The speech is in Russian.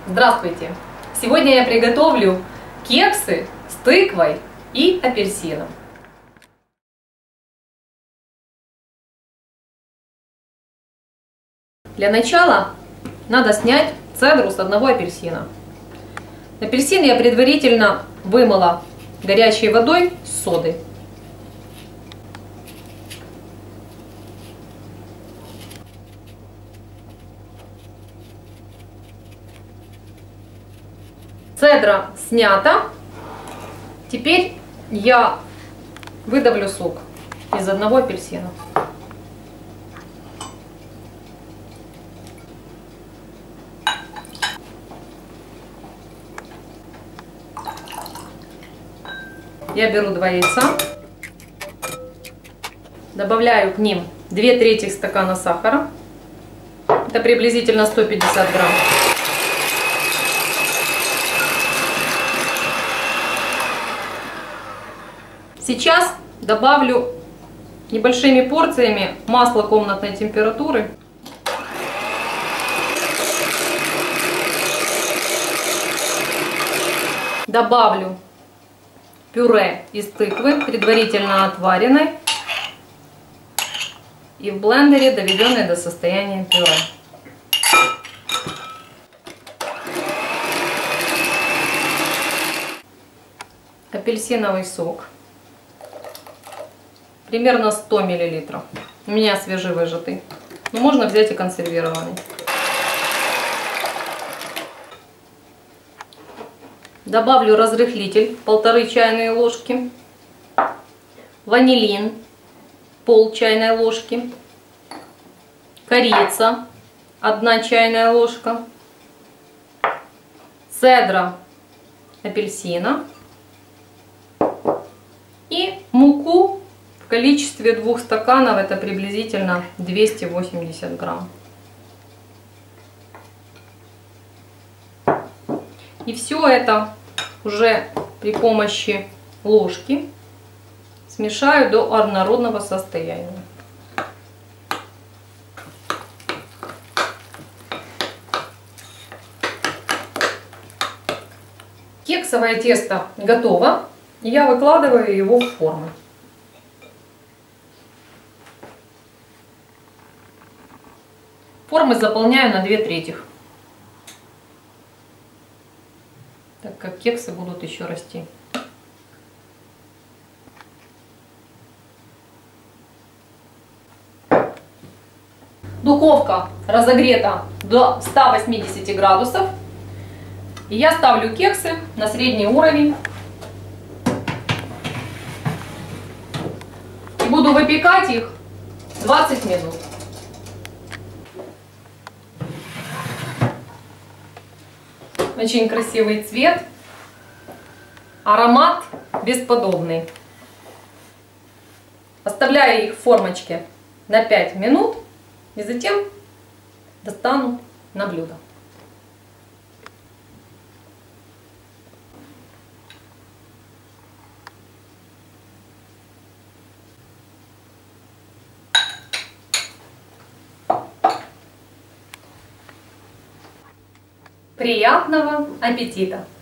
Здравствуйте! Сегодня я приготовлю кексы с тыквой и апельсином. Для начала надо снять цедру с одного апельсина. Апельсин я предварительно вымыла горячей водой с содой. Цедра снята. Теперь я выдавлю сок из одного апельсина. Я беру 2 яйца, добавляю к ним 2/3 стакана сахара, это приблизительно 150 грамм. Сейчас добавлю небольшими порциями масло комнатной температуры. Добавлю пюре из тыквы, предварительно отваренной и в блендере доведенной до состояния пюре. Апельсиновый сок. Примерно 100 мл. У меня свежевыжатый. Но можно взять и консервированный. Добавлю разрыхлитель 1,5 чайные ложки. Ванилин пол чайной ложки. Корица 1 чайная ложка. Цедра апельсина. И муку в количестве 2 стаканов, это приблизительно 280 грамм. И все это уже при помощи ложки смешаю до однородного состояния. Кексовое тесто готово. Я выкладываю его в форму. Формы заполняю на 2/3, так как кексы будут еще расти. Духовка разогрета до 180 градусов. И я ставлю кексы на средний уровень. И буду выпекать их 20 минут. Очень красивый цвет, аромат бесподобный. Оставляю их в формочке на 5 минут и затем достану на блюдо. Приятного аппетита!